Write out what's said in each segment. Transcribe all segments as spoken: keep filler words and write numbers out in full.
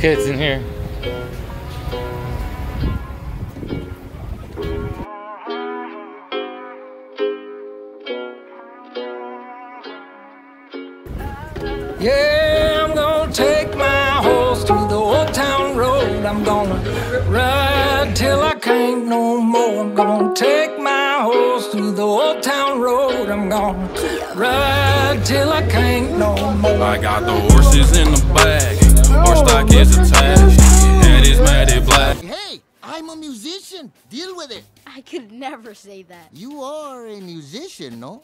kids in here. Yeah, I'm gonna take my horse to the old town road. I'm gonna ride till I can't no more. I'm gonna take my horse to the old town road. I'm gonna ride till I can't no more. I got the horses in the bag, horse stock is attached, head is matted black. Hey, I'm a musician. Deal with it. I could never say that. You are a musician, no?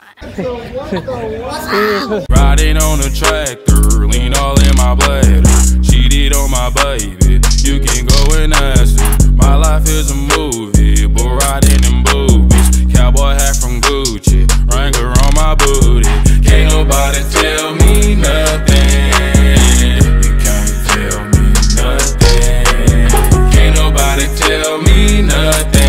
Riding on a tractor, lean all in my bladder. Cheated on my baby, you can go and ask her. My life is a movie, but riding in boobies. Cowboy hat from Gucci, Wrangler on my booty. Can't nobody tell me nothing. You can't tell me nothing. Can't nobody tell me nothing.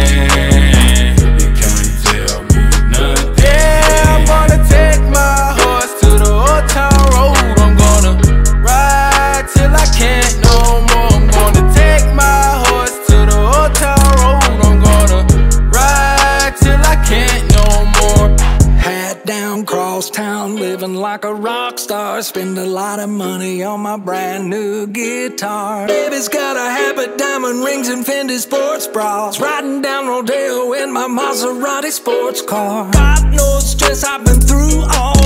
Like a rock star, spend a lot of money on my brand new guitar. Baby's got a habit, diamond rings and Fendi sports bras. Riding down Rodeo in my Maserati sports car. Got no stress, I've been through all